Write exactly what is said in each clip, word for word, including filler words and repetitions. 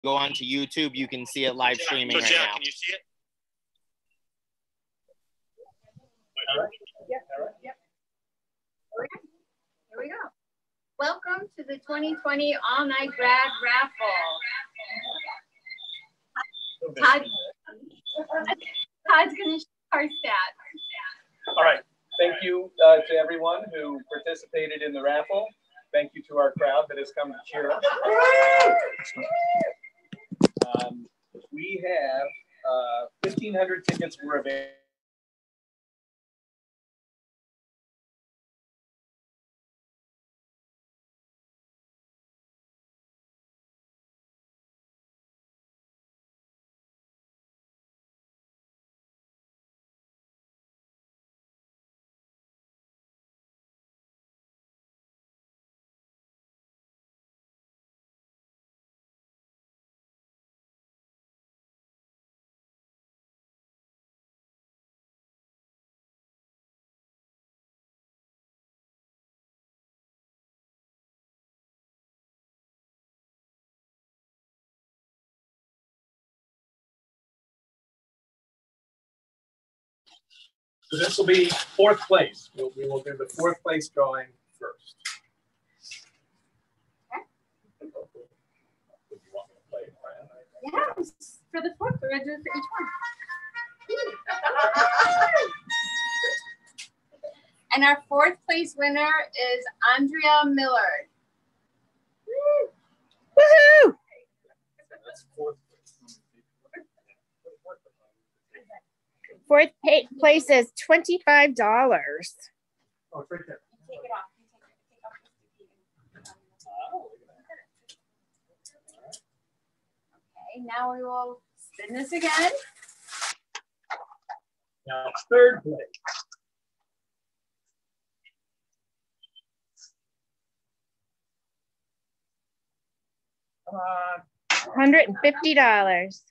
go onto YouTube, you can see it live streaming so right Jack, now. Can you see it? All right. Yeah. All right. Yep. Okay. Here we go. Welcome to the twenty twenty All-Night Grad Raffle. Todd, Todd's going to share our stats. All right. Thank you uh, to everyone who participated in the raffle. Thank you to our crowd that has come to cheer us. Um, we have uh, fifteen hundred tickets were available. So this will be fourth place. We'll, we will do the fourth place drawing first. Okay. Do you want me to play it, Brian? Yes, for the fourth, we're going to do it for each one. And our fourth place winner is Andrea Millard. Woohoo! That's fourth place. Fourth place is twenty-five dollars. Oh, it's right there. Take it off. Take it off. Okay, now we will spin this again. Now it's third place. Come on. one hundred fifty dollars.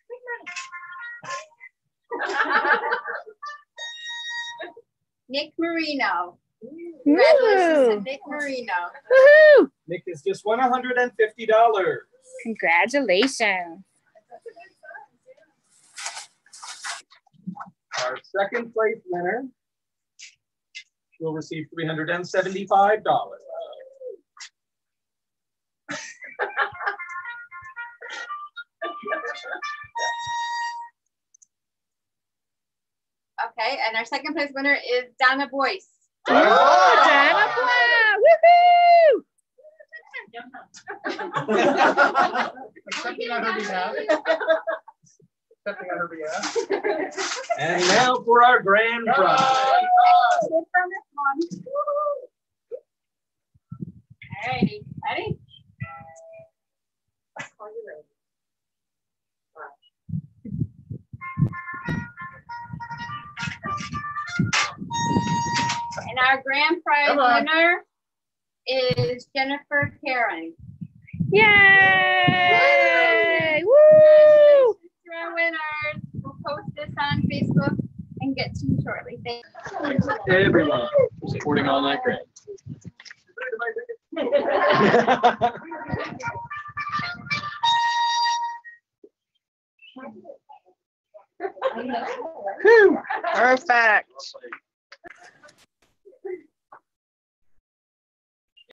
Nick Marino. Congratulations to Nick Marino. Woohoo! Nick has just won one hundred fifty dollars. Congratulations. Our second place winner will receive three hundred seventy-five dollars. Okay, and our second place winner is Donna Boyce. Oh, Donna Woohoo! Accepting on her behalf. Accepting on her behalf. And now for our grand prize. Alrighty, ready? And our grand prize winner is Jennifer Karen. Yay! Woo! To our winners. We'll post this on Facebook and get to you shortly. Thank Thanks to everyone for supporting All Night Grad. Whew, perfect.